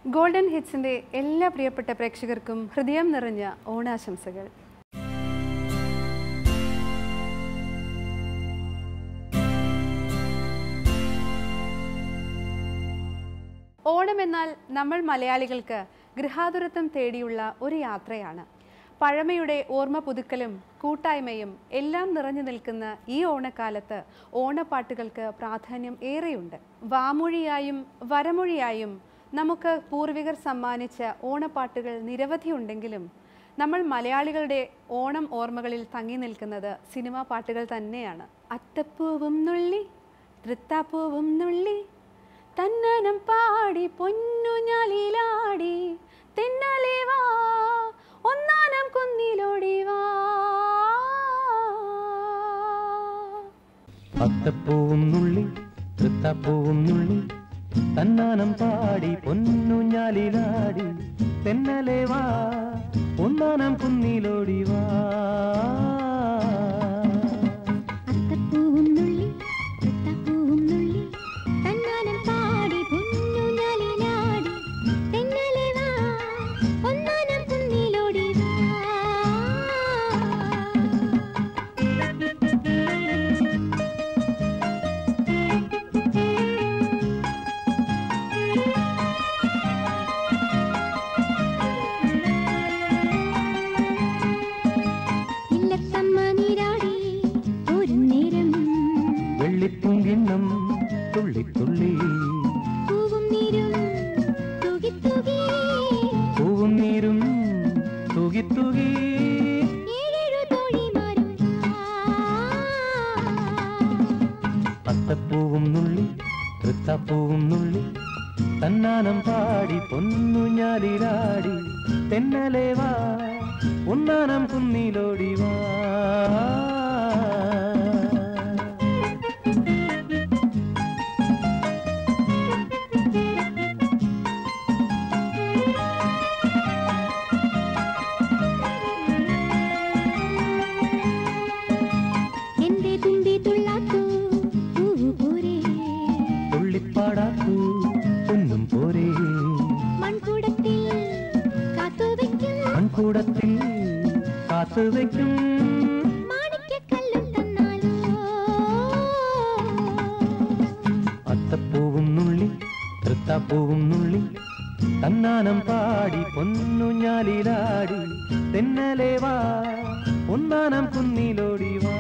Golden ഹിറ്റ്സിന്റെ എല്ലാ പ്രിയപ്പെട്ട പ്രേക്ഷകർക്കും ഹൃദയം നിറഞ്ഞ ഓണാശംസകൾ. ഓണം എന്നാൽ നമ്മൾ മലയാളികൾക്ക് ഗൃഹാതുരത്വം തേടിയുള്ള ഒരു യാത്രയാണ്. പഴമയുടെ ഓർമ്മ പുതുക്കലും കൂട്ടായ്മയും എല്ലാം നിറഞ്ഞു നിൽക്കുന്ന ഈ ഓണക്കാലത്ത് ഓണപ്പാട്ടുകൾക്ക് പ്രാധാന്യം ഏറെയുണ്ട്. വാമൊഴിയായും വരമൊഴിയായും നമുക്ക് പൂർവികർ സമ്മാനിച്ച ഓണപ്പാട്ടുകൾ നിരവധിയുണ്ടെങ്കിലും നമ്മൾ മലയാളികളുടെ ഓണം ഓർമ്മകളിൽ തങ്ങി നിൽക്കുന്നത് സിനിമാ പാട്ടുകൾ തന്നെയാണ്. അത്തപ്പൂവും നുള്ളി തൃത്താപ്പൂവും നുള്ളി തന്നനം പാടി പൊന്നുഞ്ഞാലിലാടി തെന്നലേ വാ ഒന്നാനം കുന്നിലോടി വാ. അത്തപ്പൂവും നുള്ളി തൃത്താപ്പൂവും നുള്ളി തന്നാനം പാടി പൊന്നുഞ്ഞാലിലാടി തെന്നലേ വാ ഒന്നാനം കുന്നിലോടി വാ. അത്തപ്പൂവും നുള്ളി തൃത്താപ്പൂവും നുള്ളി തന്നാനം പാടി പൊന്നുഞ്ഞാലിലാടി തെന്നലേ വാ ഒന്നാനം കുന്നിലോടി വാ. വെള്ളിപ്പൂങ്കിണ്ണം തുള്ളി തുള്ളി പൂവും നീരും തൂകി തൂകി പൂവും നീരും തൂകി തൂകി ഏഴേഴു തോഴിമാരും അത്തപ്പൂവും നുള്ളി തൃത്താപ്പൂവും നുള്ളി തന്നാനം പാടി പൊന്നുഞ്ഞാലിലാടി തെന്നലേ വാ ഒന്നാനം കുന്നിലോടി വാ. തുള്ളിപ്പാടാക്കൂ പൊന്നും പോരേ മൺകൂടത്തിൽ കാത്തുവയ്ക്കും മാണിക്യക്കല്ലും തന്നാലോ. അത്തപ്പൂവും നുള്ളി തൃത്താപ്പൂവും നുള്ളി തന്നാനം പാടി പൊന്നുഞ്ഞാലിലാടി തെന്നലേ വാ ഒന്നാനം കുന്നിലോടി വാ.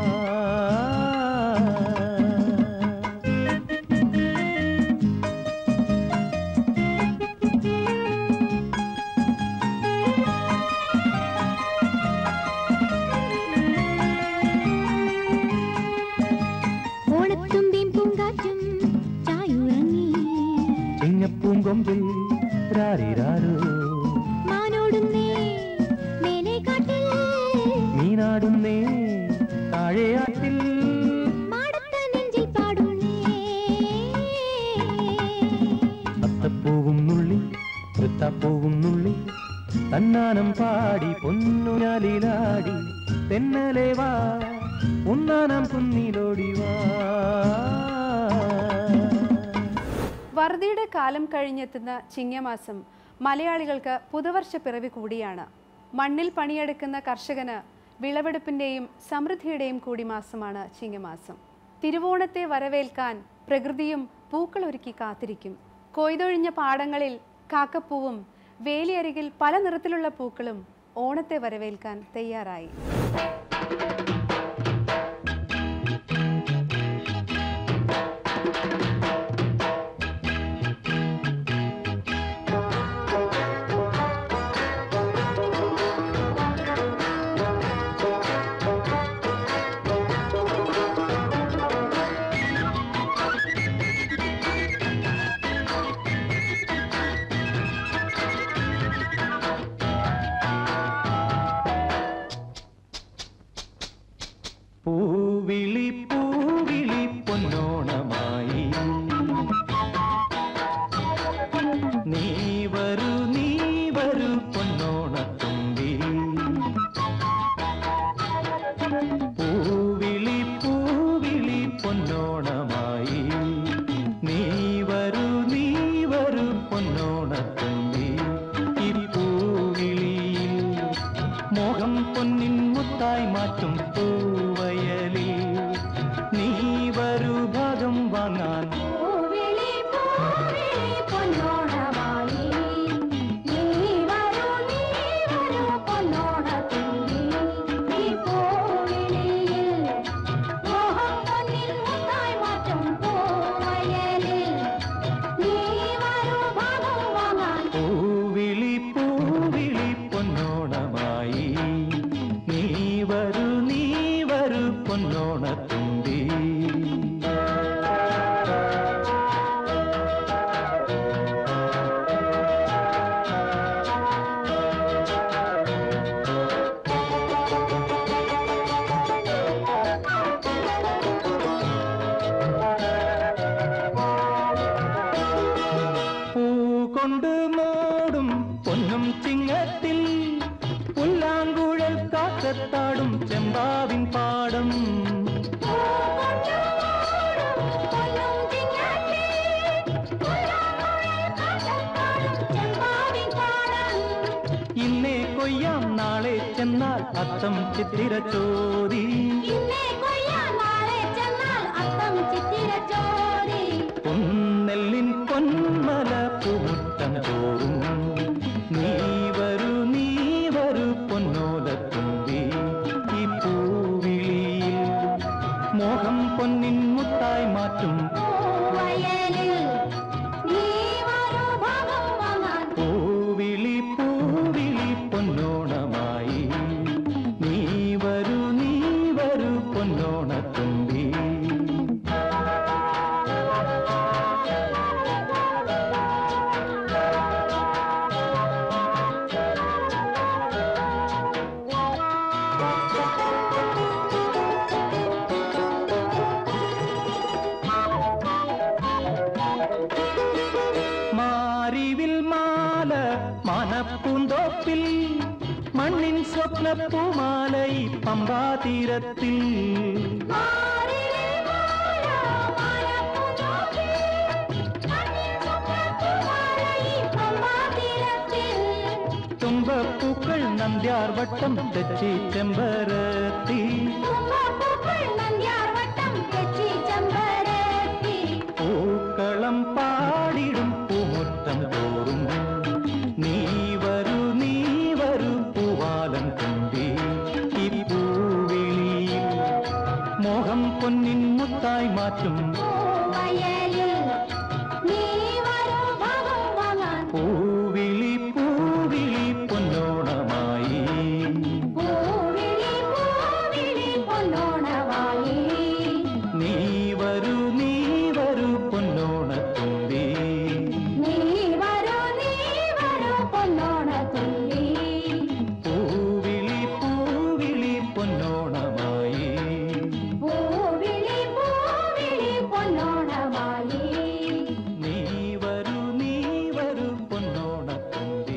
ചിങ്ങപ്പൂങ്കൊമ്പിൽ രാരിരാരോ മാനോടുന്നേ മേലെ കാട്ടിൽ മീനാടുന്നേ താഴെയാറ്റിൽ മാടത്ത നെഞ്ചിൽ പാടുന്നേ. അത്തപ്പൂവും നുള്ളി തൃത്താപ്പൂവും നുള്ളി തന്നാനം പാടി പൊന്നുഞ്ഞാലിലാടി തെന്നലേ വാ ഒന്നാനം കുന്നിലോടി വാ. വറുതിയുടെ കാലം കഴിഞ്ഞെത്തുന്ന ചിങ്ങമാസം മലയാളികൾക്ക് പുതുവർഷ പിറവി കൂടിയാണ്. മണ്ണിൽ പണിയെടുക്കുന്ന കർഷകന് വിളവെടുപ്പിൻ്റെയും സമൃദ്ധിയുടെയും കൂടി മാസമാണ് ചിങ്ങമാസം. തിരുവോണത്തെ വരവേൽക്കാൻ പ്രകൃതിയും പൂക്കളൊരുക്കി കാത്തിരിക്കും. കൊയ്തൊഴിഞ്ഞ പാടങ്ങളിൽ കാക്കപ്പൂവും വേലിയരികിൽ പല നിറത്തിലുള്ള പൂക്കളും ഓണത്തെ വരവേൽക്കാൻ തയ്യാറായി. ഞാൻ അത്തം ചിത്തിര ചോരി പൊന്നെല്ലിൻ പൊന്മല പൂമുറ്റം തോറും നീ വരൂ പൊന്നോലത്തുമ്പി ഈ പൂവിളിയിൽ മോഹം പൊന്നിൻ മുത്തായി മാറ്റും പൂവിളി പൂവിളി പൊന്നോണമായി നീ വരൂ പൊന്നോണത്തുമ്പി മാറിവിൽ മാല മനപ്പൂന്തോപ്പിൽ മണ്ണിൻ സ്വപ്നപ്പൂമാല ഈ പമ്പാതീരത്തിൽ തുമ്പപ്പൂക്കൾ നന്ദ്യാർവട്ടം തെച്ചി ചെമ്പരത്തി പൂക്കളം പാടിടും പൂമുറ്റം തോറും നീ വരൂ പൂവാലം തുമ്പി ഈ പൂവിളിയിൽ മോഹം പൊന്നിൻ മുത്തായി മാറ്റും പൂവിളി പൂവിളി പൊന്നോണമായി നീ വരൂ പൊന്നോണത്തുമ്പി പൂവിളി പൂവിളി പൊന്നോണമായി നീ വരൂ പൊന്നോണത്തുമ്പി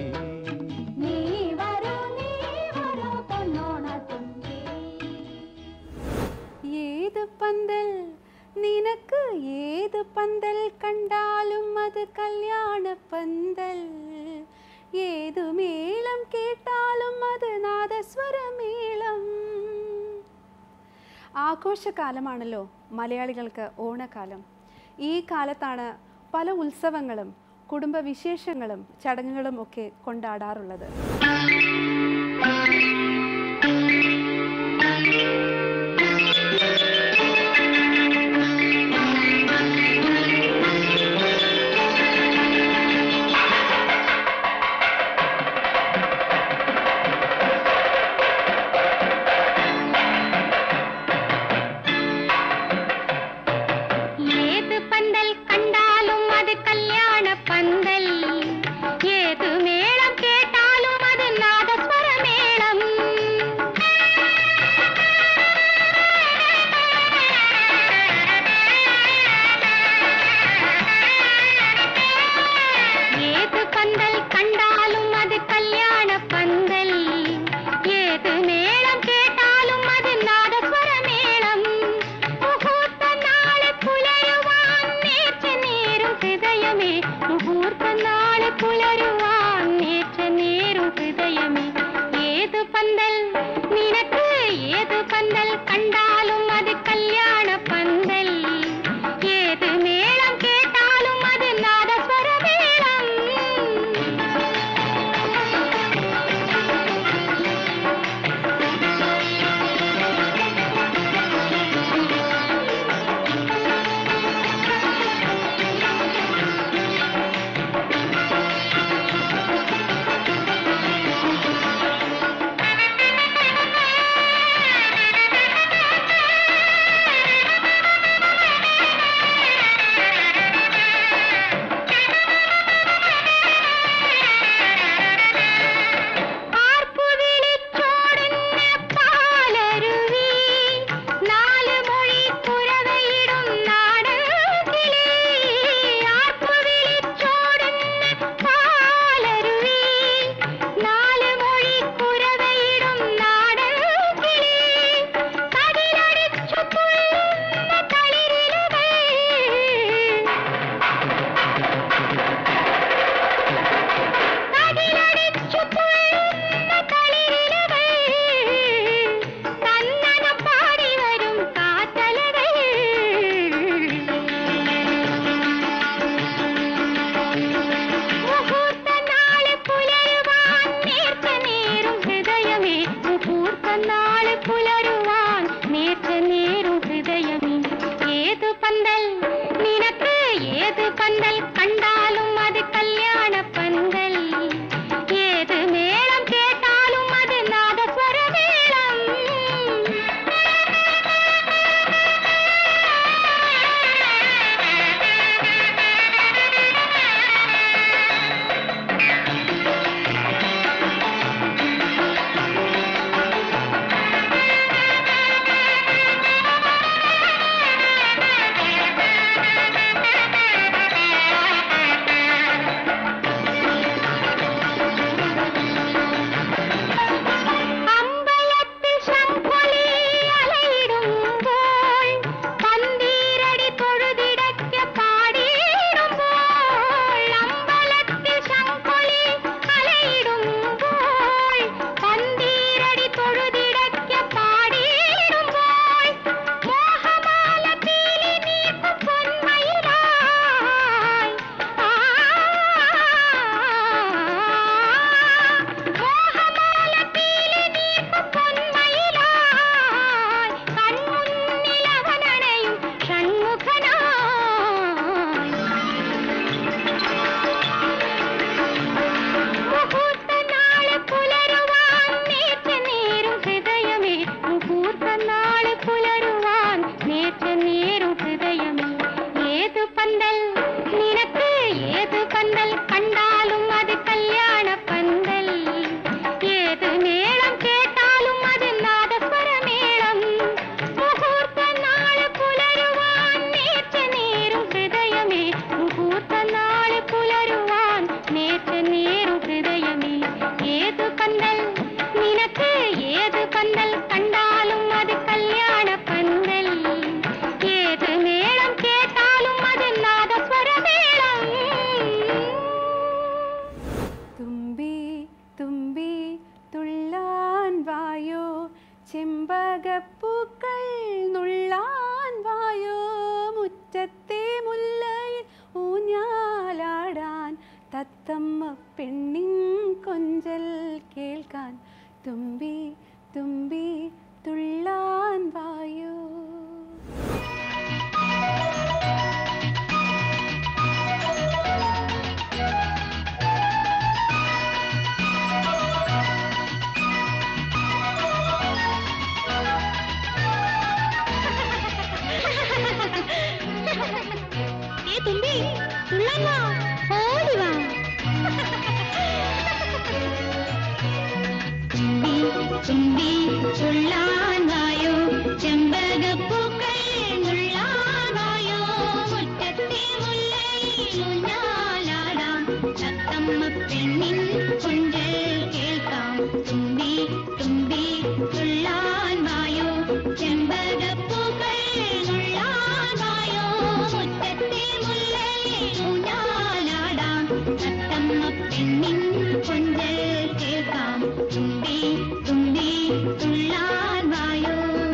ഏത് പന്തൽ നിനക്ക് ഏത് പന്തൽ കണ്ടാലും അത് കല്യാണ പന്തൽ ഏതു മേളം കേട്ടാലും അത് നാദസ്വരമേളം ആഘോഷകാലമാണല്ലോ മലയാളികൾക്ക് ഓണക്കാലം ഈ കാലത്താണ് പല ഉത്സവങ്ങളും കുടുംബവിശേഷങ്ങളും ചടങ്ങുകളും ഒക്കെ കൊണ്ടാടാറുള്ളത് പന്തൽ കണ്ടാലും അത് കല്യാണ പന്തൽ ഏത് പന്തൽ കണ്ടാലും അത് കല്യാണ പന്തൽ ഏത് മേളം കേട്ടാലും അത് നാദസ്വരമേളം ചെമ്പകപ്പൂക്കൾ നുള്ളാൻ വായോ മുറ്റത്തെ മുല്ലയിൽ ഊഞ്ഞാലാടാൻ തത്തമ്മ പെണ്ണിൻ കൊഞ്ചൽ കേൾക്കാൻ തുമ്പി തുമ്പി തുള്ളാൻ വായോ. തുമ്പി തുള്ളാൻ വാ, ഓടി വാ. തുമ്പി തുമ്പി തുള്ളാൻ വായോ, ചെമ്പകപ്പൂക്കൾ നുള്ളാൻ വായോ, മുറ്റത്തെ മുല്ലയിൽ ഊഞ്ഞാലാടാം, തത്തമ്മ പെണ്ണിൻ കൊഞ്ചൽ കേൾക്കാം. തുമ്പി തുമ്പി തുള്ളാൻ വായോ, ചെമ്പകപ്പൂക്കൾ നുള്ളാൻ വായോ, മുറ്റത്തെ മുല്ലയിൽ ഊഞ്ഞാലാടാം, തത്തമ്മ പെണ്ണിൻ കൊഞ്ചൽ കേൾക്കാം. തുമ്പി തുമ്പി തുള്ളാൻ വായോ.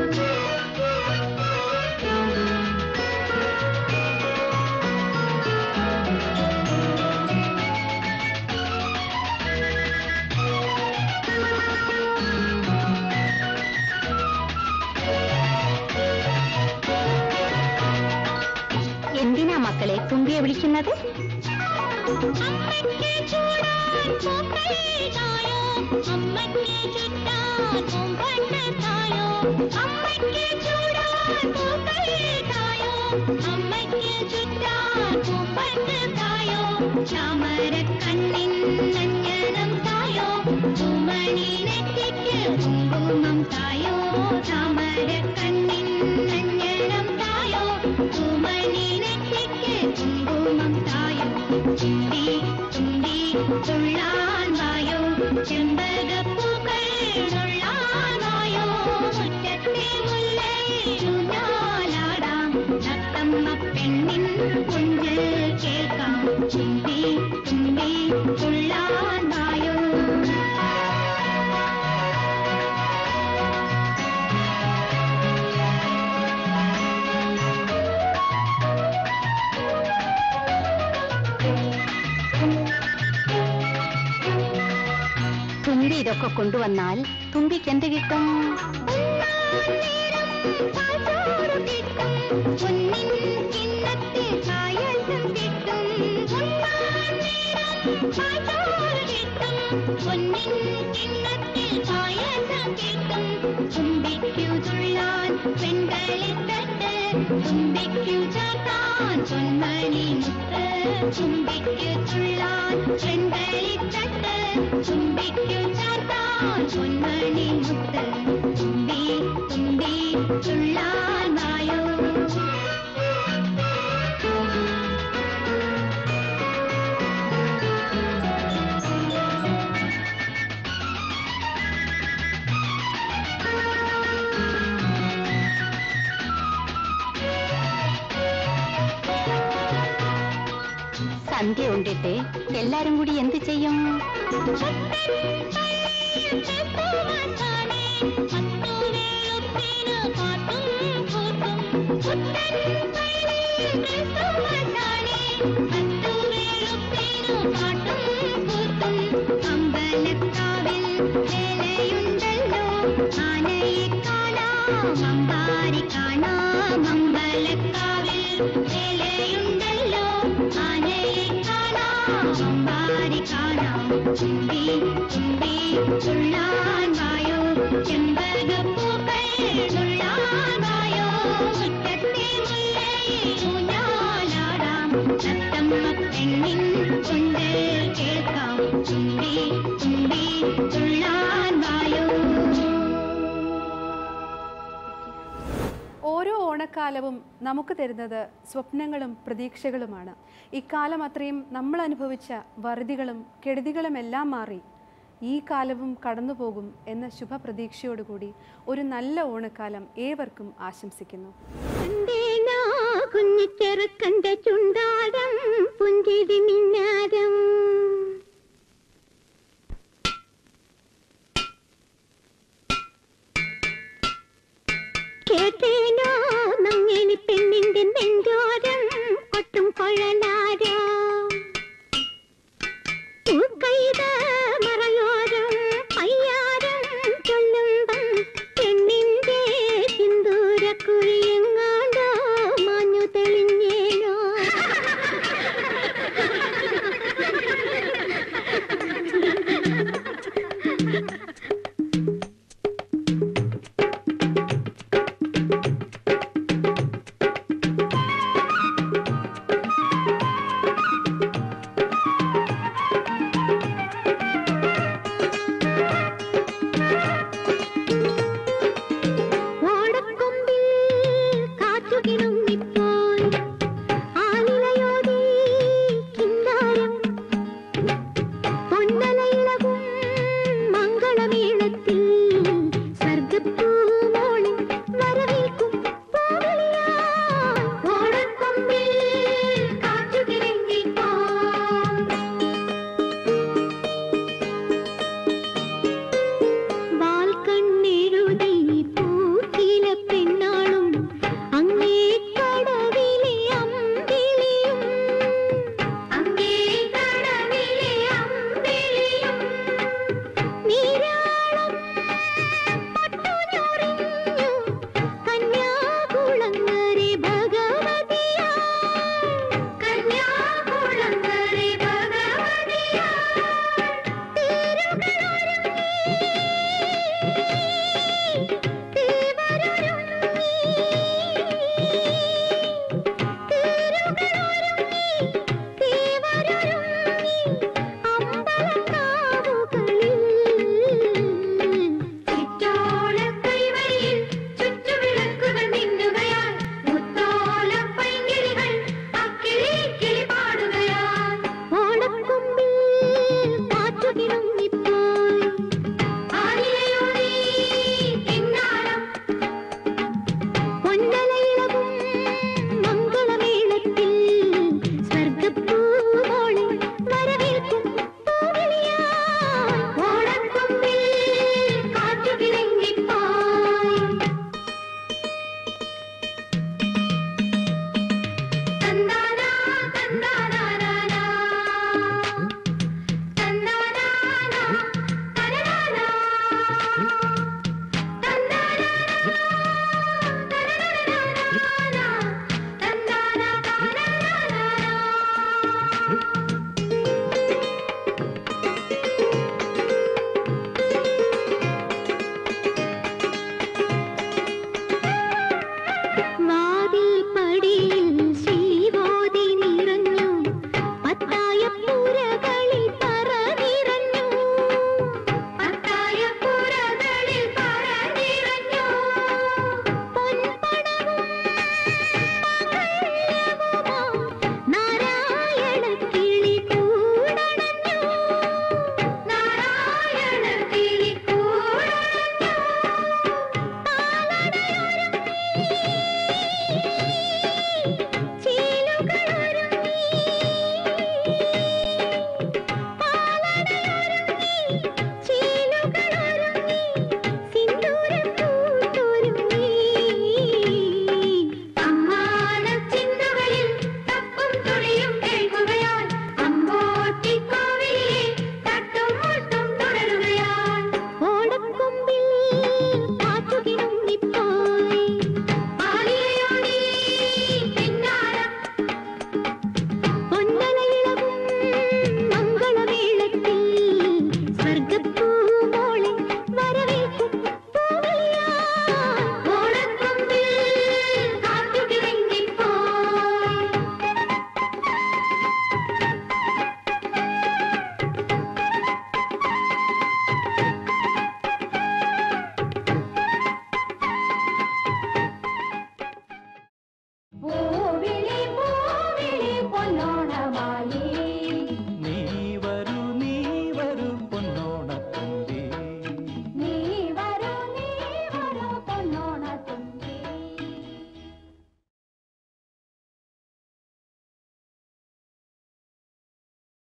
എന്തിനാ മക്കളെ തുമ്പിയെ വിളിക്കുന്നത്? അമ്മയ്ക്ക് ചൂടാൻ പൂക്കൾ തായോ, അമ്മയ്ക്ക് ചുറ്റാൻ പൂമ്പട്ട് തായോ, അമ്മയ്ക്ക് ചൂടാൻ പൂക്കൾ തായോ, അമ്മയ്ക്ക് ചുറ്റാൻ പൂമ്പട്ട് തായോ, ചാമരക്കണ്ണിൻ അഞ്ജനം തായോ, പൂമണി നെറ്റിക്ക് കുങ്കുമം തായോ, ചാമരക്കണ്ണിൻ അഞ്ജനം തായോ, പൂമണി നെറ്റിക്ക് കുങ്കുമം തായോ. തുമ്പി തുമ്പി തുള്ളാൻ വായോ, ചെമ്പകപ്പൂക്കൾ നുള്ളാൻ വായോ, മുറ്റത്തെ മുല്ലയിൽ ഊഞ്ഞാലാടാം, തത്തമ്മ പെണ്ണിൻ കൊഞ്ചൽ കേൾക്കാം. തുമ്പി തുമ്പി തുള്ളാൻ വായോ. തുമ്പി ഇതൊക്കെ കൊണ്ടുവന്നാൽ തുമ്പിക്ക് എന്ത് കിട്ടും? പൊന്നിൻ കിണ്ണത്തിൽ പായസം കിട്ടും, താളം കേൾക്കും തുമ്പിക്കു തുള്ളാൻ പെൺകളിത്തട്ട് തുമ്പിക്കു ചാത്താൻ പൊന്മണി മുത്ത് തുമ്പിക്കു തുള്ളാൻ പെൺകളിത്തട്ട് തുമ്പിക്കു ചാത്താൻ പൊന്മണി മുത്ത് തുമ്പി തുമ്പി തുള്ളാൻ വായോ സന്ധ്യ ഉണ്ടിട്ട് എല്ലാരും കൂടി എന്ത് ചെയ്യും അമ്പലക്കാവിൽ വേലയുണ്ടല്ലോ ആനയെ കാണാം അമ്പാരി കാണാം അമ്പലക്കാവിൽ വേലയുണ്ടല്ലോ ആനയെ കാണാം അമ്പാരി കാണാം തുമ്പി തുമ്പി തുള്ളാൻ വായോ ചെമ്പകപ്പൂക്കൾ തുള്ളാൻ വായോ മുറ്റത്തെ മുല്ലയിൽ ഊഞ്ഞാലാടാം തത്തമ്മ പെണ്ണിൻ കൊണ്ട് കേൾക്കാം തുമ്പി തുമ്പി തുള്ളാൻ വായോ. ഓരോ ഓണക്കാലവും നമുക്ക് തരുന്നത് സ്വപ്നങ്ങളും പ്രതീക്ഷകളുമാണ്. ഇക്കാലം അത്രയും നമ്മൾ അനുഭവിച്ച വറുതികളും കെടുതികളും എല്ലാം മാറി ഈ കാലവും കടന്നുപോകും എന്ന ശുഭപ്രതീക്ഷയോടുകൂടി ഒരു നല്ല ഓണക്കാലം ഏവർക്കും ആശംസിക്കുന്നു. കുഞ്ഞു ചെറുക്കന്റെ ചുണ്ടാടം പുഞ്ചിരി